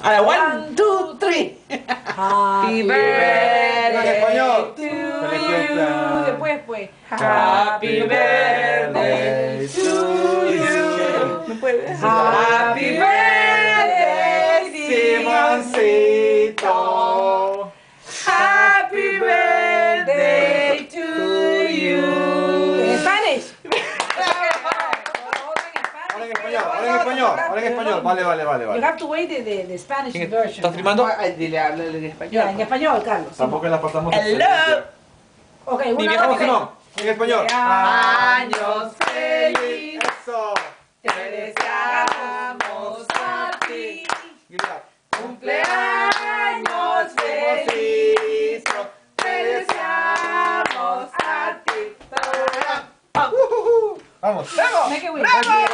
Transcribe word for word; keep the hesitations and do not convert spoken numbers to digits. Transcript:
A la one, two, three. Happy birthday En español. to Feliz you. fiesta. Después, pues. Happy birthday to you. No puede. Happy birthday, Simoncito. Happy birthday to you. En Spanish. Ahora en español, ahora en español, ahora en español. Vale, vale, vale, You vale. have to wait the, the, the Spanish ¿Quién- version. ¿Estás filmando? Ay, dile, háblale en Ya, español. en español, Carlos. Tampoco la pasamos. Hello. Ok, Mi una, vieja dos, Vamos, tres. Simón. En español. Años feliz, Eso. te deseamos a ti. Grita. Cumpleaños feliz, te deseamos a ti. Vamos. Make it win. ¡Bravo!